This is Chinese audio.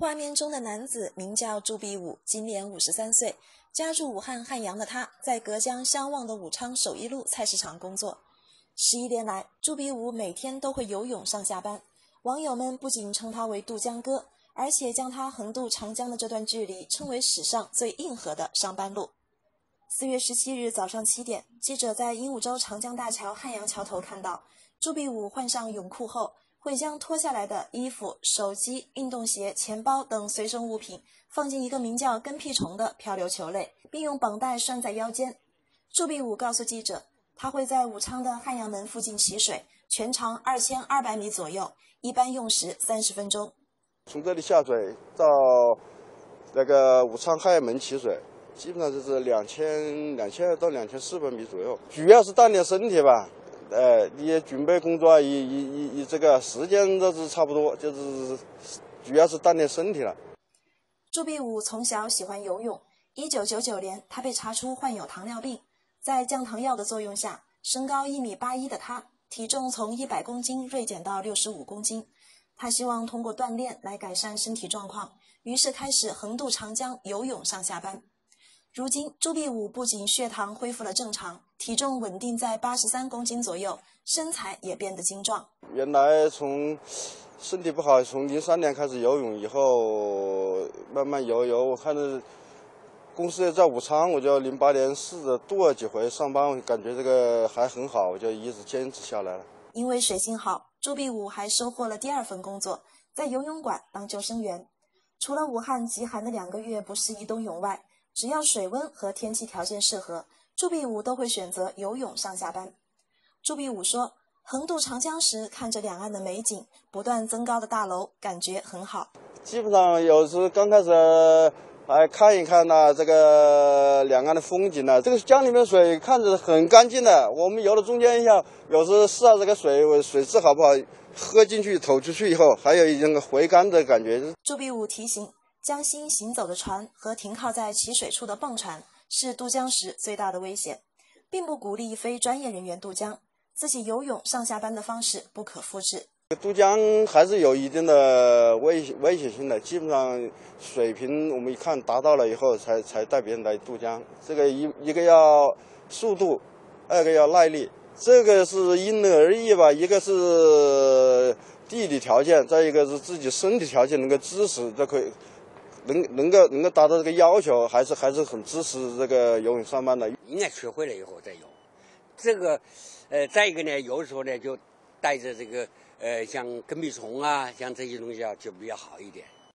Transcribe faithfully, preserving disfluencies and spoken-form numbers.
画面中的男子名叫祝必武，今年五十三岁，家住武汉汉阳的他，在隔江相望的武昌首一路菜市场工作。十一年来，祝必武每天都会游泳上下班，网友们不仅称他为渡江哥，而且将他横渡长江的这段距离称为史上最硬核的上班路。四月十七日早上七点，记者在鹦鹉洲长江大桥汉阳桥头看到，祝必武换上泳裤后，会将脱下来的衣服、手机、运动鞋、钱包等随身物品放进一个名叫跟屁虫的漂流球类，并用绑带拴在腰间。祝必武告诉记者，他会在武昌的汉阳门附近起水，全长二千二百米左右，一般用时三十分钟。 从这里下水到那个武昌汉阳门起水，基本上就是两千两千到两千四百米左右，主要是锻炼身体吧。呃，你准备工作，以以以以这个时间都是差不多，就是主要是锻炼身体了。 祝必武从小喜欢游泳，一九九九年他被查出患有糖尿病，在降糖药的作用下，身高一米八一的他，体重从一百公斤锐减到六十五公斤。他希望通过锻炼来改善身体状况，于是开始横渡长江游泳上下班。如今，祝必武不仅血糖恢复了正常，体重稳定在八十三公斤左右，身材也变得精壮。 原来从身体不好，从零三年开始游泳以后，慢慢游游，我看着公司也在武昌，我就零八年试着渡了几回上班，我感觉这个还很好，我就一直坚持下来了。 因为水性好，祝必武还收获了第二份工作，在游泳馆当救生员。除了武汉极寒的两个月不适宜冬泳外，只要水温和天气条件适合，祝必武都会选择游泳上下班。祝必武说，横渡长江时看着两岸的美景，不断增高的大楼，感觉很好。 基本上有时刚开始还看一看呢、啊，这个两岸的风景呢、啊，这个江里面水看着很干净的。我们游到中间一下，有时试下这个水水质好不好，喝进去吐出去以后，还有一种回甘的感觉。 祝必武提醒，江心行走的船和停靠在起水处的泵船是渡江时最大的危险，并不鼓励非专业人员渡江，自己游泳上下班的方式不可复制。 渡江还是有一定的危危险性的，基本上水平我们一看达到了以后才才带别人来渡江。这个一一个要速度，二个要耐力，这个是因人而异吧。一个是地理条件，再一个是自己身体条件能够支持，这可以能能够能够达到这个要求，还是还是很支持这个游泳上班的。 应该学会了以后再游。这个，呃，再一个呢，有的时候呢就带着这个。呃，像跟屁虫啊，像这些东西啊，就比较好一点。